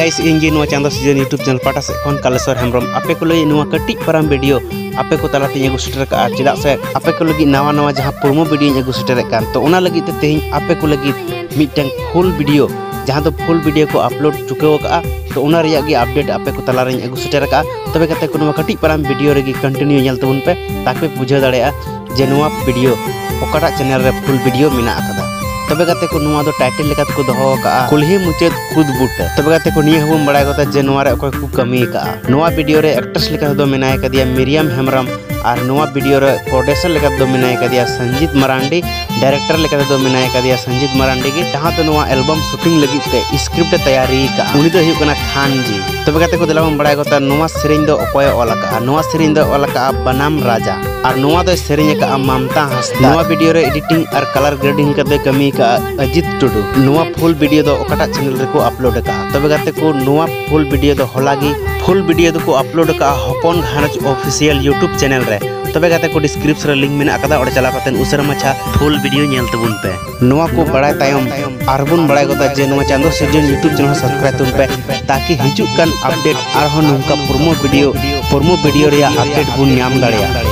Guys इंगे नुआ चांदो season YouTube channel पाटा से खन कालेश्वर हेम्ब्रम आपे को लई नुआ कटी परम वीडियो आपे को तलाते एगो सेटर का चेदा से आपे को लगी नवा नवा जहां प्रोमो वीडियो एगो सेटर कान तो ओना लगी ते तेहिं आपे को लगी मिटन फुल वीडियो जहां तो फुल वीडियो को अपलोड चुकाव का तो ओना रिया गी अपडेट आपे को तला रे एगो सेटर का तबे कते को नुआ कटी परम वीडियो रे कंटिन्यू नेल तबुन पे ताके बुझा दाड़ेया जे नुआ वीडियो ओकाटा चैनल रे फुल वीडियो मिना आकदा तबे कते को नुआ दो टाइटल लेकात को दोहो का कुल्ही मुचेद खुद बुट तबे कते को निया हबम बड़ाय गता जे नुआ रे ओकय को कमी का नुआ वीडियो रे एक्ट्रेस लेका दो मिनाय कदिया मिरियम हेम्ब्रम और नुआ वीडियो रे प्रोड्यूसर लेका दो मिनाय कदिया संजीत मरांडी डायरेक्टर लेका दो मिनाय कदिया संजीत मरांडी की जहां तो नुआ एल्बम शूटिंग लगी ते स्क्रिप्ट तैयारी का उनी दो हियो कना खान जी तबे कते को दिलाम बड़ाय गता नुआ सेरेंज दो ओकय ओलका नुआ सेरेंज दो ओलका बनाम राजा और नुआ दो सेरेंज का ममता हंसदा नुआ वीडियो रे एडिटिंग और कलर ग्रेडिंग कदे कमी का अजित टुडू नुआ फुल वीडियो दो ओकाटा चैनल रे को अपलोड का तबे कते को नुआ फुल वीडियो दो होलागी फुल वीडियो दो को अपलोड का हपन घानज ऑफिशियल यूट्यूब चैनल रे तबे कते को डिस्क्रिप्शन रे लिंक मेना अकदा ओडे चला कते उसरा मछा फुल वीडियो नेल तबुन पे नुआ को बड़ाय तायम आरबुन बड़ाय गता जे नुआ चांदो सीजन यूट्यूब चैनल सब्सक्राइब तुन पे ताकि हिजुक कान अपडेट आर हो नुका प्रोमो वीडियो रे अपडेट बुन नाम दाड़िया।